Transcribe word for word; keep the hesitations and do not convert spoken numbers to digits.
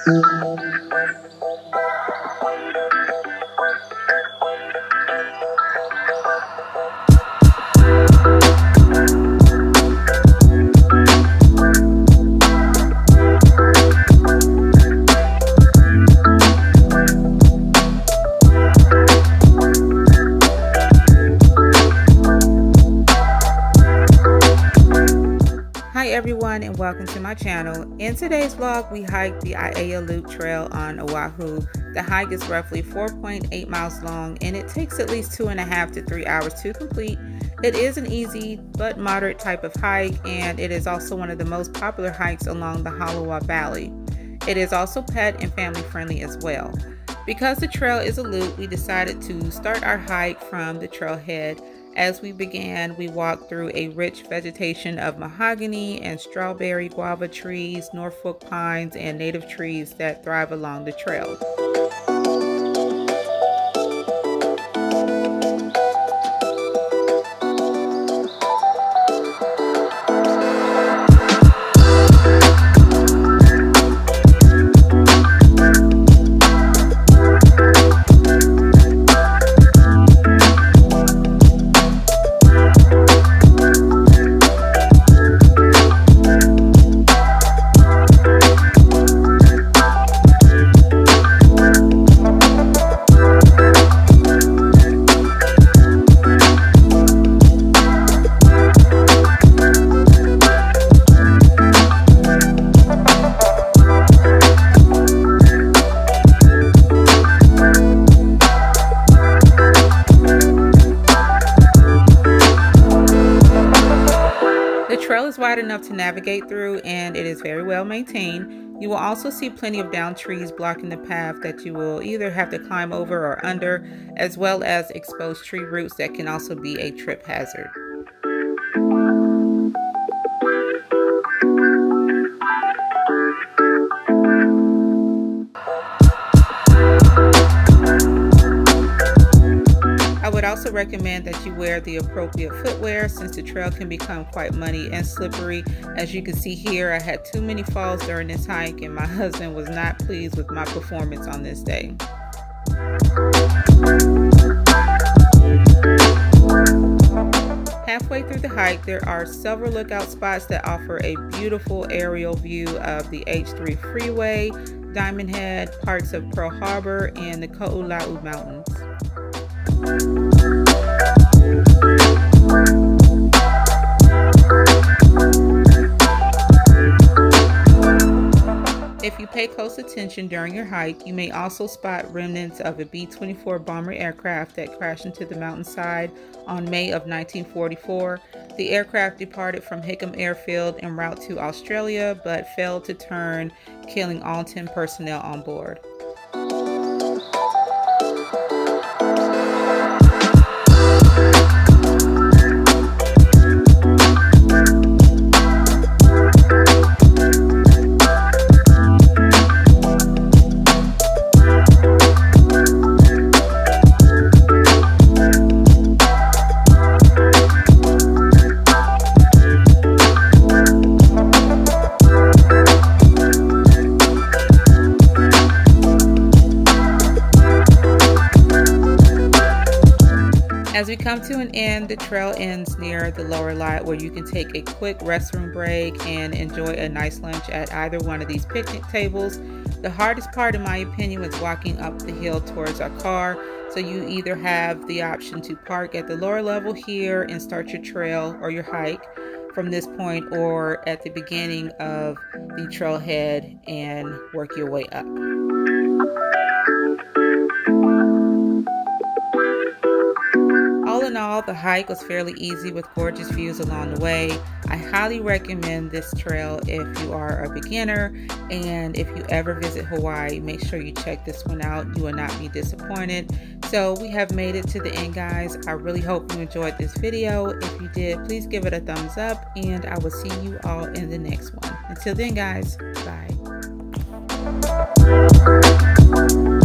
Hi everyone, and welcome to my channel. In today's vlog, we hiked the Aiea Loop Trail on Oahu. The hike is roughly four point eight miles long, and it takes at least two and a half to three hours to complete. It is an easy but moderate type of hike, and it is also one of the most popular hikes along the Halawa Valley. It is also pet and family friendly as well. Because the trail is a loop, we decided to start our hike from the trailhead. As we began, we walked through a rich vegetation of mahogany and strawberry guava trees, Norfolk pines, and native trees that thrive along the trail. The trail is wide enough to navigate through, and it is very well maintained. You will also see plenty of downed trees blocking the path that you will either have to climb over or under, as well as exposed tree roots that can also be a trip hazard. I would also recommend that you wear the appropriate footwear, since the trail can become quite muddy and slippery. As you can see here, I had too many falls during this hike, and my husband was not pleased with my performance on this day. Halfway through the hike, there are several lookout spots that offer a beautiful aerial view of the H three freeway, Diamond Head, parts of Pearl Harbor, and the Ko'olau Mountains. If you pay close attention during your hike, you may also spot remnants of a B twenty-four bomber aircraft that crashed into the mountainside on May of nineteen forty-four. The aircraft departed from Hickam Airfield en route to Australia, but failed to turn, killing all ten personnel on board. As we come to an end, the trail ends near the lower lot, where you can take a quick restroom break and enjoy a nice lunch at either one of these picnic tables. The hardest part, in my opinion, was walking up the hill towards our car. So you either have the option to park at the lower level here and start your trail or your hike from this point, or at the beginning of the trailhead and work your way up. All in all, the hike was fairly easy with gorgeous views along the way. I highly recommend this trail if you are a beginner, and if you ever visit Hawaii, make sure you check this one out. You will not be disappointed. So we have made it to the end, guys. I really hope you enjoyed this video. If you did, please give it a thumbs up, and I will see you all in the next one. Until then, guys, bye.